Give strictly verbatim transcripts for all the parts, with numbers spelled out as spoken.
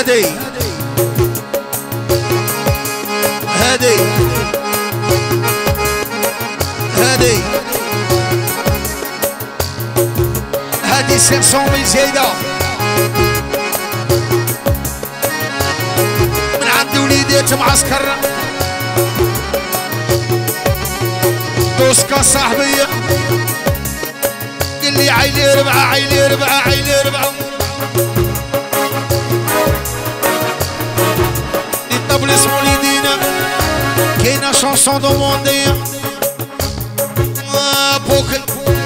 هادي هادي هادي هادي سيرسون من زايدة من عند وليدات معسكر دوسكا صاحبية قال لي عيلي ربعة عيلي ربعة عيلي ربعة الطبل اسمه ليدينا كاينة شانسون دوموندية بوكل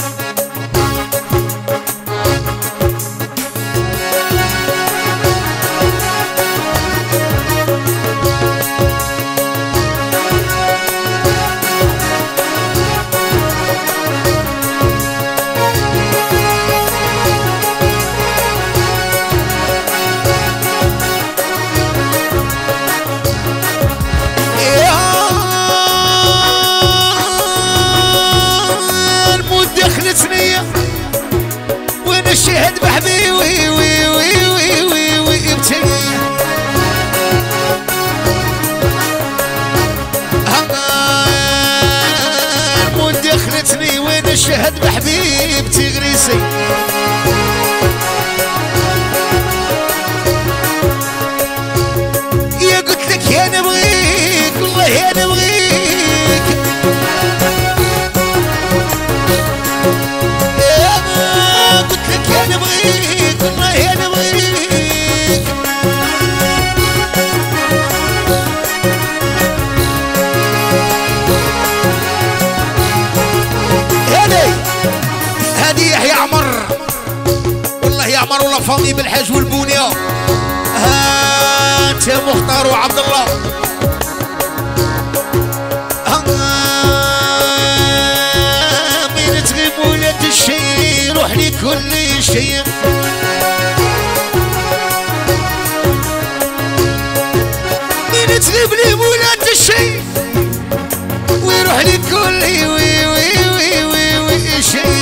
الشهد بحبي وي وي وي وي وي وي يبكي الموت دخلتني وين الشهد بحبيب تغريسي يا قلت لك يا نبغيك والله يا نبغيك يا نبغيك والله يا نبغيك هادي هادي يحيى عمر والله يا عمر والله فاضي بالحاج والبونية ها انت مختار وعبد الله من تغيب ولاد الشي روح لي كل شيء من تغيب لي ولاد الشي ويروح لي كل وي وي وي وي وي شيء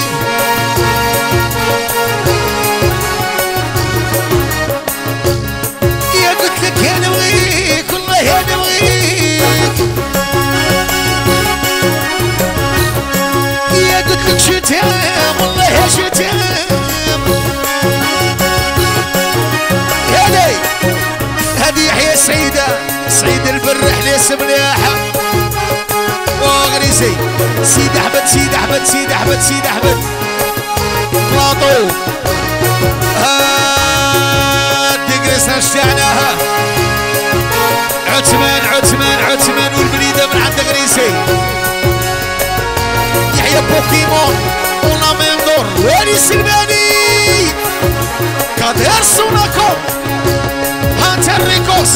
يا قلت لك يا نبغيك والله يا نبغيك يا قلت لك شتام والله يا شتام هادي هادي يحيى سعيدة سعيد البرح ليس مليحة واغريسي سيد احمد سيد احمد سيد احمد سيد احمد بلاطو هادي قريسنا شتعناها عثمان عثمان عثمان والبريدة من عند غريسي يحيى بوكيمون ولا مندور واني سلماني كادر سوناكو هانتر ريكوس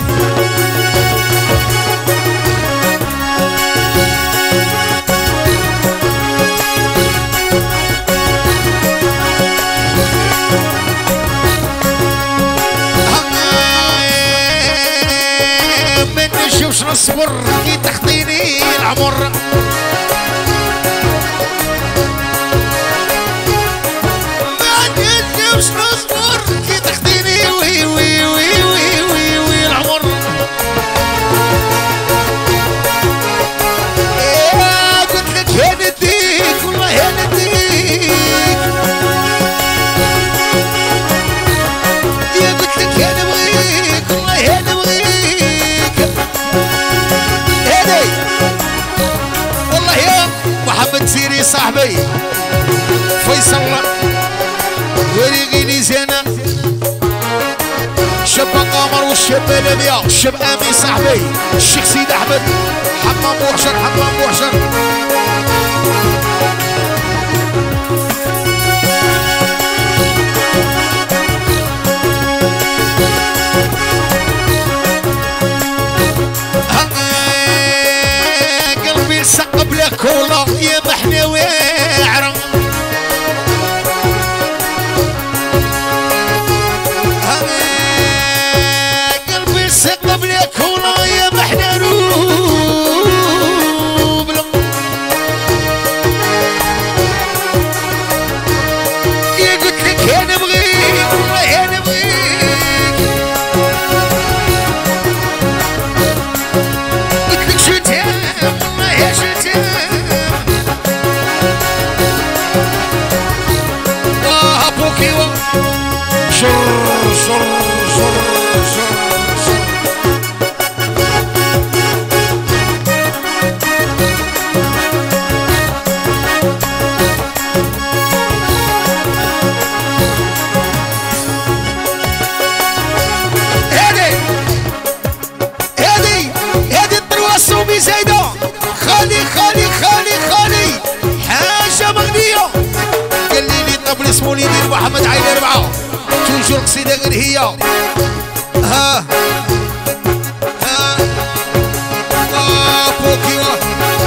من نشوفش نصبر كي تخطيني العمر مش نصبر كي تخديني وي وي وي وي وي وي العمر يا قلت لك يا نديك والله يا نديك يا قلت لك يا نبغيك والله يا نبغيك هادي والله يا محمد سيري صاحبي فيصل وريقيني زينة شاب قمر والشاب لميا الشاب امين صاحبي الشيخ سيد احمد حمام بوحشر حمام بوحشر قلبي سقب لك كولا يا محناوي عرم ابليس موليدي محمد عيني ربعه توجور قصيده غير هي ها ها اه بوكيوا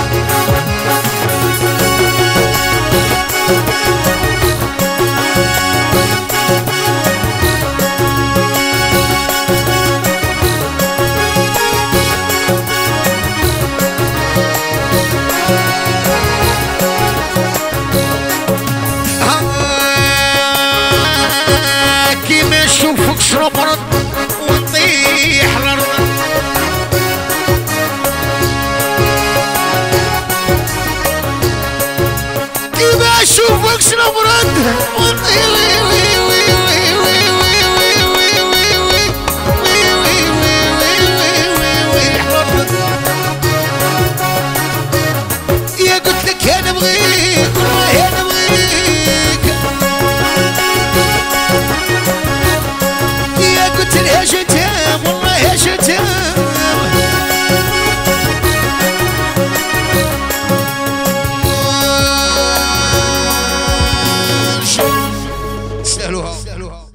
شرب وطيح الارض كيما اشوفك شرب رد وطيح يا قلت لك انا بغيك والله انا بغيك قلت لها شتام والله يا شتام سألوها